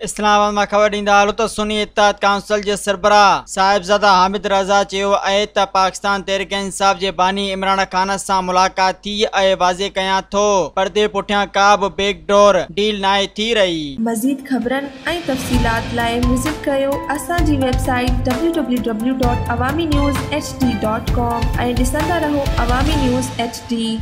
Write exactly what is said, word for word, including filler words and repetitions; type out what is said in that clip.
इस्लामाबाद में खबर ॾींदा हलो त सुन्नी इत्तेहाद काउंसिल जे सरबराह साहिबज़ादा हामिद रज़ा चयो आहे त पाकिस्तान तहरीक इंसाफ जे बानी इमरान खान सां मुलाक़ात थी ऐं वाज़े कयां थो पर्दे पुठियां का बि बैकडोर डील नाहे थी रही। मज़ीद ख़बरनि ऐं तफ़सीलात लाइ विज़िट कयो असांजी website W W W dot Awami news H D dot com ऐं ॾिसंदा रहो अवामी न्यूज़ एच डी।